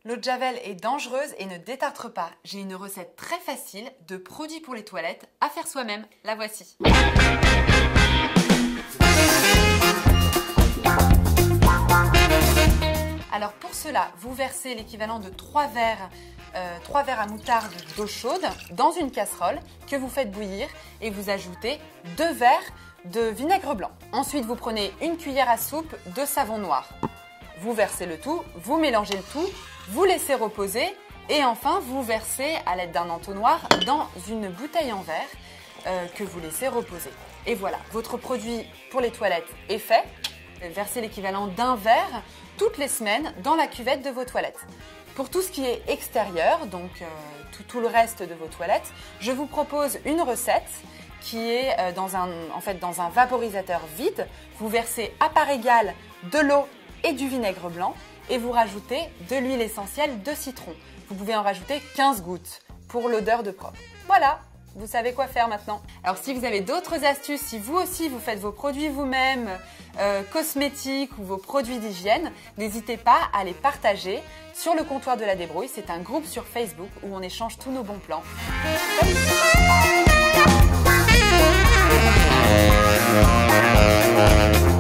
L'eau de Javel est dangereuse et ne détartre pas. J'ai une recette très facile de produits pour les toilettes à faire soi-même. La voici. Alors pour cela, vous versez l'équivalent de 3 verres à moutarde d'eau chaude dans une casserole que vous faites bouillir et vous ajoutez 2 verres de vinaigre blanc. Ensuite, vous prenez une cuillère à soupe de savon noir. Vous versez le tout, vous mélangez le tout, vous laissez reposer et enfin vous versez à l'aide d'un entonnoir dans une bouteille en verre que vous laissez reposer. Et voilà, votre produit pour les toilettes est fait. Versez l'équivalent d'un verre toutes les semaines dans la cuvette de vos toilettes. Pour tout ce qui est extérieur, donc tout le reste de vos toilettes, je vous propose une recette qui est dans un vaporisateur vide. Vous versez à part égale de l'eau et du vinaigre blanc et vous rajoutez de l'huile essentielle de citron. Vous pouvez en rajouter 15 gouttes pour l'odeur de propre. Voilà, vous savez quoi faire maintenant. Alors si vous avez d'autres astuces, si vous aussi vous faites vos produits vous-même, cosmétiques ou vos produits d'hygiène, n'hésitez pas à les partager sur le comptoir de la débrouille. C'est un groupe sur Facebook où on échange tous nos bons plans. Salut.